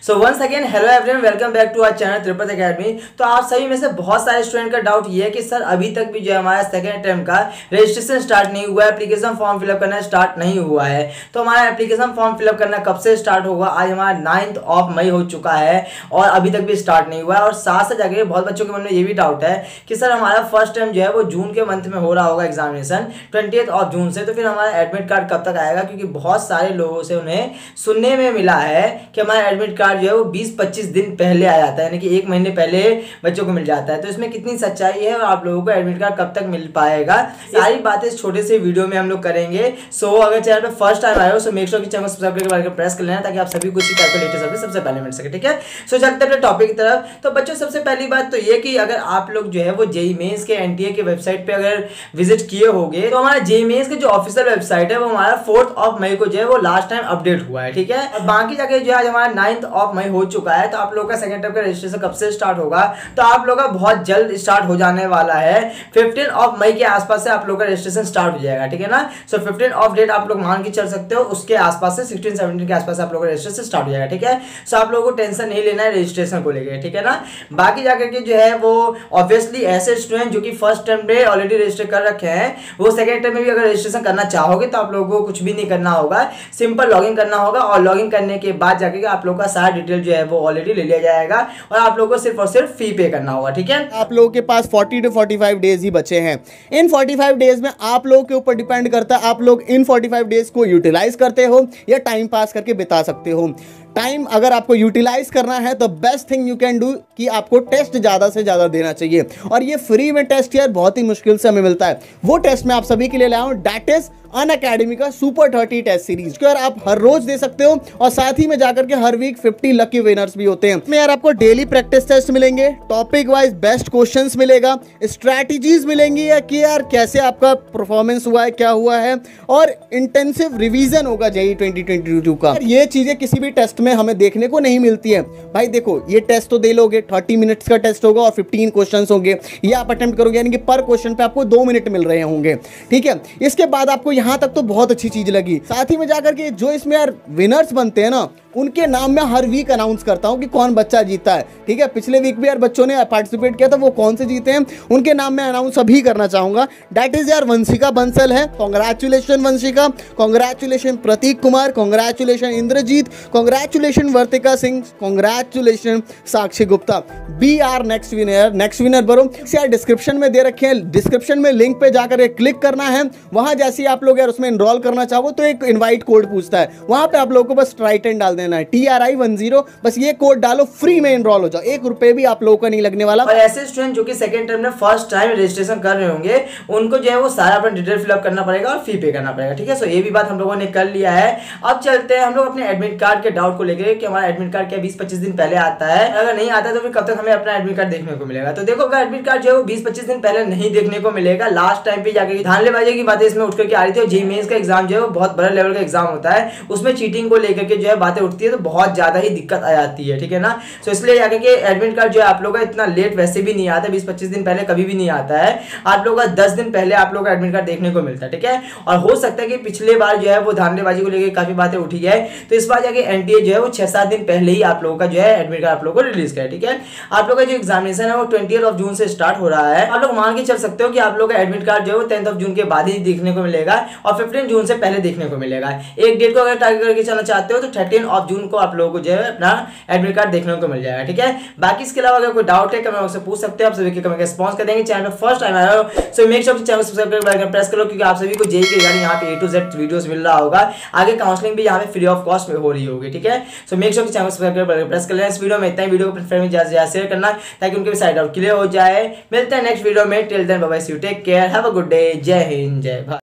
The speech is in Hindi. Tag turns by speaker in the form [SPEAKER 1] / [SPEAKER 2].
[SPEAKER 1] So once again hello everyone, welcome back to our channel Tripat academy. तो आप सभी में से बहुत सारे स्टूडेंट का डाउट ये है कि सर अभी तक भी जो है हमारा सेकेंड टर्म का रजिस्ट्रेशन स्टार्ट नहीं हुआ है, एप्लीकेशन फॉर्म फिलअप करना स्टार्ट नहीं हुआ है। तो हमारा एप्लीकेशन फॉर्म फिलअप करना कब से स्टार्ट होगा? आज हमारा 9 मई हो चुका है और अभी तक भी स्टार्ट नहीं हुआ है। और साथ से जाकर बहुत बच्चों के मन में ये भी डाउट है कि सर हमारा फर्स्ट टाइम जो है वो जून के मंथ में हो रहा होगा एग्जामिनेशन 20 जून से, तो फिर हमारा एडमिट कार्ड कब तक आएगा? क्योंकि बहुत सारे लोगों से उन्हें सुनने में मिला है कि हमारा एडमिट कार्ड जो है वो 20-25 दिन पहले आ जाता है, यानी कि 1 महीने पहले बच्चों को मिल जाता है। तो इसमें कितनी सच्चाई है और आप लोगों को एडमिट कार्ड कब तक मिल पाएगा, सारी बातें इस छोटे से वीडियो में हम लोग करेंगे। सो अगर चैनल पे फर्स्ट टाइम आए हो सो मेक श्योर कि चैनल को सब्सक्राइब करके बेल आइकन प्रेस कर लेना ताकि आप सभी कुछ टाइप के लेटेस्ट अपडेट सबसे पहले मिल सके। ठीक है, सो चलते हैं अपने टॉपिक की तरफ। तो बच्चों सबसे पहली बात तो ये कि अगर आप लोग जो है वो जेईई मेंस के एनटीए के वेबसाइट पे अगर विजिट किए होंगे तो हमारा जेईई मेंस के जो ऑफिशियल वेबसाइट है वो हमारा 4 मई को जो है वो लास्ट टाइम अपडेट हुआ है। ठीक है, और बाकी जगह जो है हमारा 9 मई हो चुका है। तो आप लोग का सेकंड टर्म का रजिस्ट्रेशन कब से स्टार्ट होगा? तो आप लोग का बहुत जल्द स्टार्ट हो जाने वाला है। 15 मई के आसपास से आप लोग का रजिस्ट्रेशन स्टार्ट हो जाएगा। ठीक है ना, सो 15 डेट आप लोग मान के चल सकते हो, उसके आसपास से 16-17 के आसपास आप लोग का रजिस्ट्रेशन स्टार्ट हो जाएगा। ठीक है, सो आप लोगों को टेंशन नहीं लेना है रजिस्ट्रेशन को लेकर। ठीक है ना, बाकी जाकर के जो है वो ऑब्वियसली ऐसे स्टूडेंट जो कि फर्स्ट टर्म में ऑलरेडी रजिस्टर कर रखे हैं वो सेकंड टर्म में भी अगर रजिस्ट्रेशन करना चाहोगे तो आप लोगों को कुछ भी नहीं करना होगा, सिंपल लॉगिन करना होगा और लॉगिन करने के बाद जाकर के आप लोगों का सारा डिटेल जो है वो ऑलरेडी ले लिया जाएगा और आप लोगों को सिर्फ और सिर्फ फी पे करना होगा। ठीक है,
[SPEAKER 2] आप लोगों के पास 40 to 45 डेज ही बचे हैं। इन 45 डेज में आप लोगों के ऊपर डिपेंड करता है आप लोग इन 45 डेज को यूटिलाइज करते हो या टाइम पास करके बिता सकते हो। टाइम अगर आपको यूटिलाइज करना है तो best thing you can do कि आपको टेस्ट ज़्यादा से ज़्यादा देना चाहिए और ये फ्री में टेस्ट यार बहुत ही मुश्किल से हमें मिलता है। वो टेस्ट मैं आप सभी के लिए लाया हूँ, दैट इज अनअकैडमी का सुपर 30 टेस्ट सीरीज यार आप हर रोज दे सकते हो और साथ ही में जाकर के हर वीक 50 लकी विनर्स भी होते हैं। इसमें यार आपको डेली प्रैक्टिस टेस्ट मिलेंगे, टॉपिक वाइज बेस्ट क्वेश्चंस मिलेगा, स्ट्रैटेजीज मिलेंगी या कि यार कैसे आपका परफॉर्मेंस हुआ है, क्या हुआ है, और इंटेंसिव रिवीजन होगा जेईई 2022 का। ये चीजें किसी भी टेस्ट में हमें देखने को नहीं मिलती है। भाई देखो ये टेस्ट तो दे लोगे, 30 मिनट्स का टेस्ट होगा और 15 क्वेश्चंस होंगे, ये आप अटेम्प्ट करोगे यानी कि पर क्वेश्चन पे आपको 2 मिनट मिल रहे होंगे। ठीक है, इसके बाद आपको यहां तक तो बहुत अच्छी चीज लगी। साथ ही में जाकर के जो इसमें यार विनर्स बनते हैं ना उनके नाम में हर वीक अनाउंस करता हूं कि कौन बच्चा जीता है। ठीक है, पिछले वीक भी यार बच्चों ने पार्टिसिपेट किया था, वो कौन से जीते हैं उनके नाम में अनाउंस अभी करना चाहूंगा। दैट इज यार वंशिका बंसल है, congratulation Vanshika, congratulation Prateek Kumar, congratulation Inderjeet, congratulation Vartika Singh, congratulation Sakshi Gupta. Be our next winner बरो यार डिस्क्रिप्शन में दे रखे हैं, डिस्क्रिप्शन में लिंक पे जाकर क्लिक करना है। वहां जैसे ही आप लोग यार उसमें इनरोल करना चाहो तो एक इनवाइट कोड पूछता है, वहां पे आप लोगों को बस ट्राइटन डाल देना है TRI10, बस ये कोड डालो, फ्री में इनरोल हो जाओ, 1 रुपए भी आप लोगों को नहीं लगने वाला।
[SPEAKER 1] और ऐसे स्टूडेंट जो कि सेकंड टर्म में फर्स्ट टाइम रजिस्ट्रेशन कर रहे होंगे उनको जो है वो सारा अपना डिटेल फिलअप करना पड़ेगा और फी पे करना पड़ेगा। ठीक है, सो ये भी बात हम लोगों ने कर लिया है। अब चलते हैं हम लोग अपने एडमिट कार्ड के डाउट को लेकर कि हमारा एडमिट कार्ड क्या 20-25 दिन पहले आता है, अगर नहीं आता तो फिर कब तक हमें अपना एडमिट कार्ड देखने को मिलेगा? तो देखो अगर एडमिट कार्ड जो है वो 20-25 दिन पहले नहीं देखने को मिलेगा, लास्ट टाइम पे जाकर धांधलेबाजी की बातें इसमें उठ करके आ रही थी और जेईई मेंस का एग्जाम जो है वो बहुत बड़ा लेवल का एग्जाम होता है, उसमें चीटिंग को लेकर के जो है बातें उठती है तो बहुत ज्यादा ही दिक्कत आ जाती है। ठीक है ना, सो इसलिए जाकर के एडमिट कार्ड जो है आप लोग का इतना लेट वैसे भी नहीं आता, 20-25 दिन पहले कभी भी नहीं आता है, आप लोग का 10 दिन पहले आप लोग का एडमिट कार्ड देखने को मिलता है। ठीक है, और हो सकता है कि पिछले बार जो है वो धांधलेबाजी को लेकर काफी बातें उठी है, तो इस बार जाके एनटीए जो है वो 6-7 दिन पहले ही आप लोगों का जो है एडमिट कार्ड आप लोग को रिलीज करे। ठीक है, आप लोग का जो एग्जामिनेशन है वो 20 जून से स्टार्ट हो रहा है। आप लोग मान के चल सकते हो कि आप लोग का एडमिट कार्ड जो है वो 10 जून के बाद ही देखने को मिलेगा और 15 जून से पहले देखने को मिलेगा। एक डेट को अगर टारगेट करके चलना चाहते हो तो 13 जून को आप लोगों को जो है अपना एडमिट कार्ड देखने को मिल जाएगा। ठीक है, बाकी इसके अलावा अगर कोई डाउट है कमेंट बॉक्स में पूछ सकते हो, आप सभी के कमेंट का रिस्पांस कर देंगे। चैनल में फर्स्ट टाइम आए हो सो मेक श्योर चैनल को सब्सक्राइब करके बेल आइकन प्रेस करो क्योंकि आप सभी को जेईई के रिगार्डिंग यहाँ पे A to Z वीडियोस मिल रहा होगा, आगे काउंसलिंग भी यहाँ पे फ्री ऑफ कॉस्ट में हो रही होगी। ठीक है, सो मेक श्योर चैनल को सब्सक्राइब करके बेल आइकन प्रेस कर लेना। इस वीडियो में इतना ही, वीडियो को अपने फ्रेंड में ज्यादा शेयर करना ताकि उनके भी साइड आउट क्लियर हो जाए। मिलते हैं नेक्स्ट वीडियो में, till then bye bye, see you, take care, have a good day, जय हिंद, जय भारत।